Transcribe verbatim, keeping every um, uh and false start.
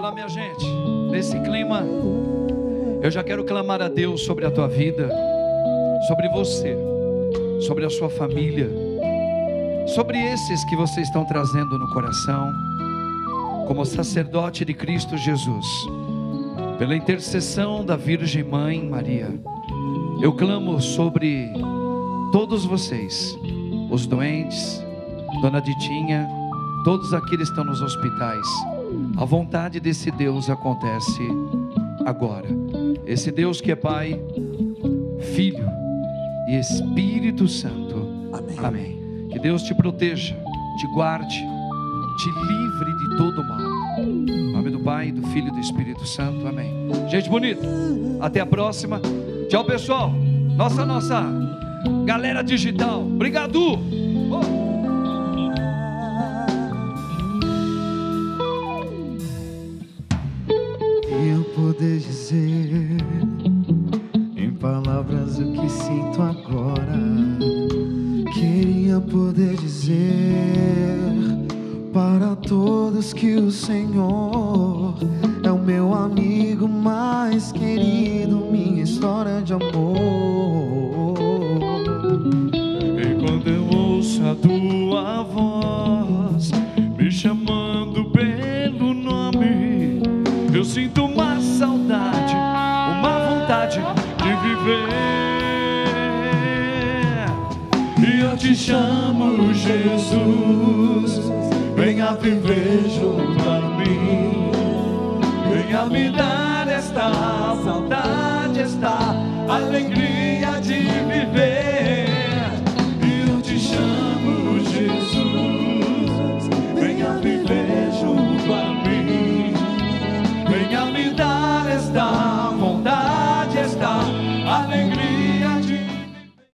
lá, minha gente, nesse clima, eu já quero clamar a Deus sobre a tua vida, sobre você, sobre a sua família, sobre esses que vocês estão trazendo no coração, como sacerdote de Cristo Jesus, pela intercessão da Virgem Mãe Maria. Eu clamo sobre todos vocês, os doentes, Dona Ditinha, todos aqueles que estão nos hospitais. A vontade desse Deus acontece agora. Esse Deus que é Pai, Filho e Espírito Santo. Amém. Amém. Que Deus te proteja, te guarde, te livre de todo mal. Em nome do Pai, do Filho e do Espírito Santo. Amém. Gente bonita, até a próxima. Tchau, pessoal. Nossa, nossa galera digital. Obrigado. Oh. Eu poder dizer em palavras o que sinto agora. Queria poder dizer para todos que o Senhor é o meu amigo mais querido, minha história de amor. E quando eu ouço a tua voz me chamando pelo nome, eu sinto uma saudade, uma vontade de viver. E eu te chamo, Jesus, venha viver junto a mim, venha me dar esta vontade, esta alegria de viver.